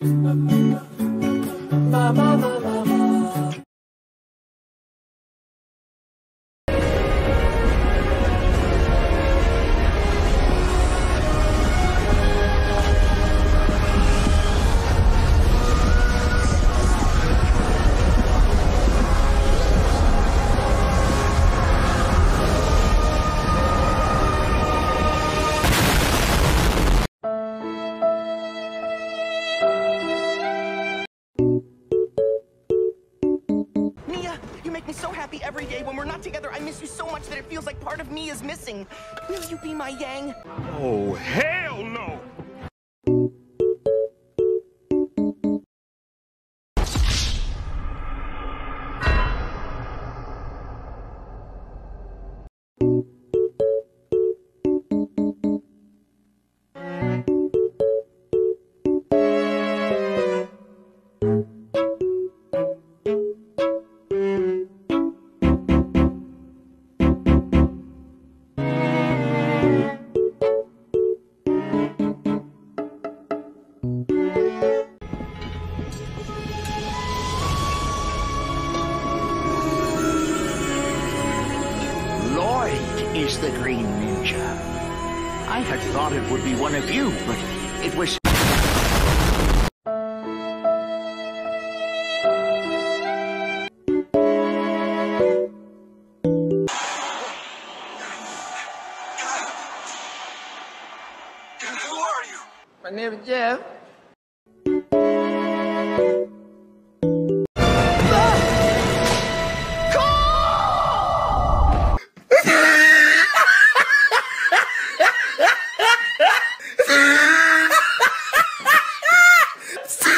Every day when we're not together, I miss you so much that it feels like part of me is missing. Will you be my Yang? Oh, hell no! Is the Green Ninja. I had thought it would be one of you, but it was... Who are you? My name is Jeff. See?